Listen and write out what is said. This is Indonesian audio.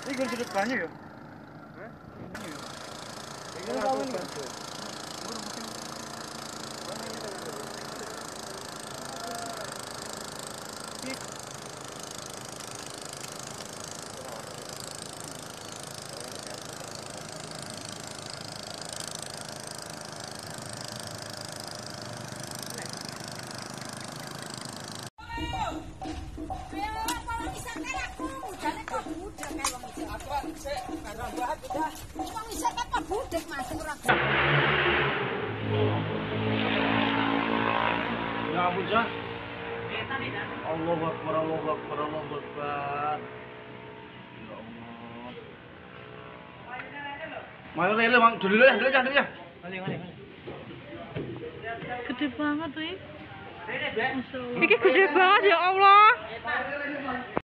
Ini jeruk banyak ya? Ini tahu ini. Ya ampun, Jah. Allahu Akbar, Allahu Akbar, Allahu Akbar. Ya Allah. Mayo lele, Mang. Dulu ya, dulu ya. Gede banget, nih. Ini gede banget ya Allah.